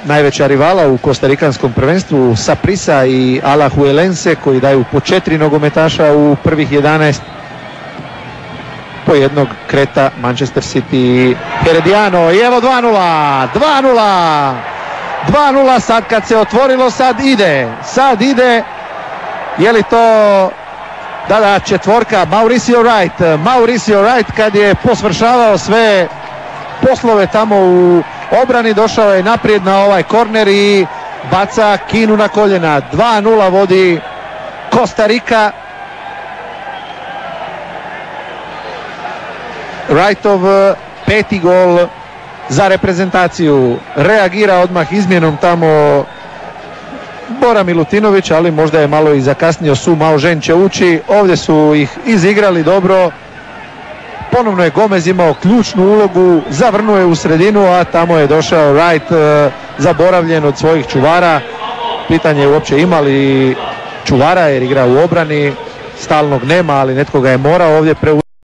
najveća rivala u kostarikanskom prvenstvu, Saprissa i Alajuelense, koji daju po 4 nogometaša u prvih 11. Po jednog kreta Manchester City i Herediano. I evo 2:0, 2:0, 2:0, sad kad se otvorilo sad ide. Je li to, da, četvorka, Mauricio Wright kad je posvršavao sve poslove tamo u obrani, došao je naprijed na ovaj korner i baca Kinu na koljena. 2:0 vodi Kostarika. Wrightov 5. gol za reprezentaciju. Reagira odmah izmjenom tamo Bora Milutinović, ali možda je malo i zakasnio. Su Mao Žen će ući. Ovdje su ih izigrali dobro. Ponovno je Gomez imao ključnu ulogu, zavrnuo je u sredinu, a tamo je došao Wright zaboravljen od svojih čuvara. Pitanje je uopće imali čuvara jer igra u obrani. Stalnog nema, ali netko ga je morao ovdje preuzeti.